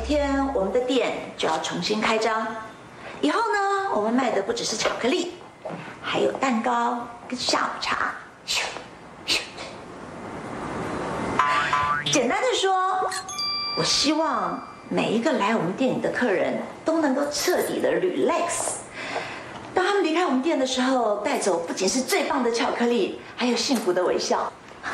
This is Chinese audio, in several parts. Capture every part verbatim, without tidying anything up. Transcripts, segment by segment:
天我们的店就要重新开张，以后呢，我们卖的不只是巧克力，还有蛋糕跟下午茶。咻咻。简单的说，我希望每一个来我们店里的客人都能够彻底的 relax。 当他们离开我们店的时候，带走不仅是最棒的巧克力，还有幸福的微笑。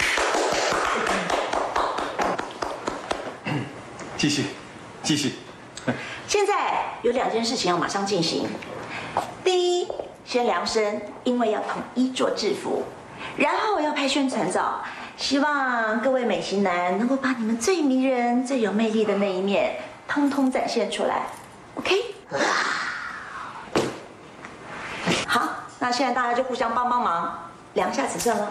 继续，继续。 现在有两件事情要马上进行。第一，先量身，因为要统一做制服；然后要拍宣传照，希望各位美型男能够把你们最迷人、最有魅力的那一面，通通展现出来。OK？ 好，那现在大家就互相帮帮忙，量一下尺寸了。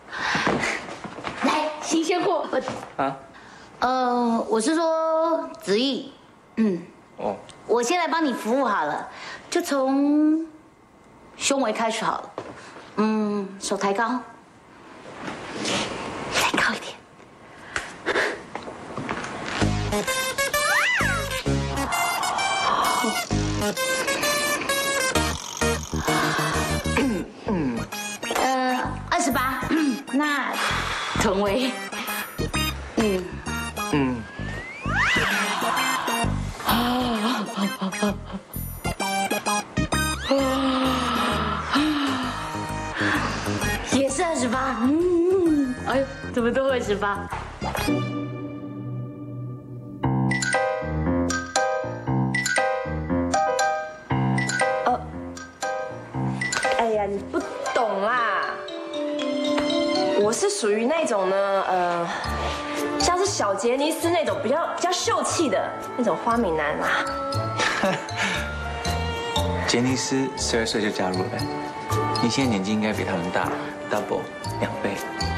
来，新鲜货。 啊？ 呃，我是说子毅，嗯， 哦， 我先来帮你服务好了，就从胸围开始好了。嗯，手抬高，再高一点。呃，二十八，那臀围，嗯嗯， 也是二十八，嗯，哎呦，怎么都二十八？ 哦，哎呀，你不懂啦，我是属于那种呢，呃，像是小杰尼斯那种比较比较秀气的那种花美男啦。 杰尼斯十二岁就加入了，你现在年纪应该比他们大 double 两倍。